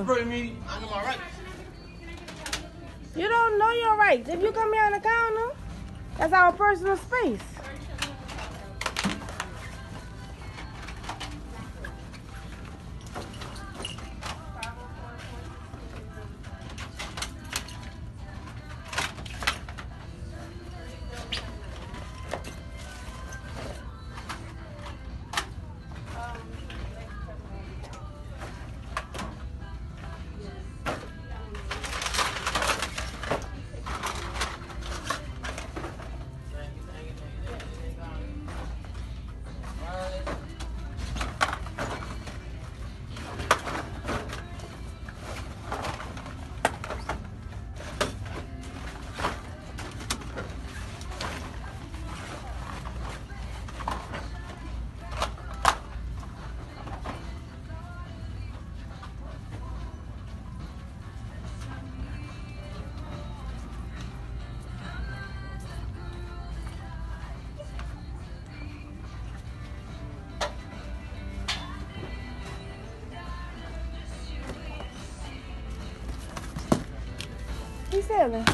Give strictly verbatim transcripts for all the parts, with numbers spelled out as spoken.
Me, I know my rights. You don't know your rights. If you come here on the counter, that's our personal space. He's selling.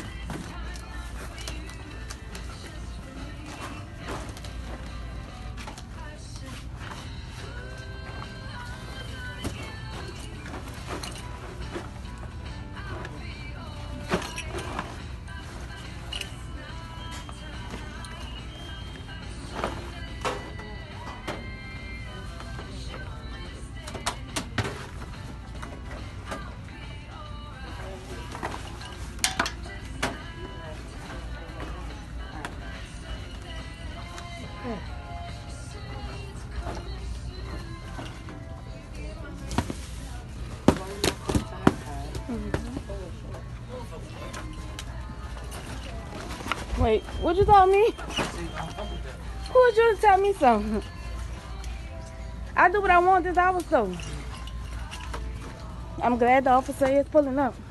Wait, what you told me? Who was you to tell me something? I do what I want this hour, so I'm glad the officer is pulling up.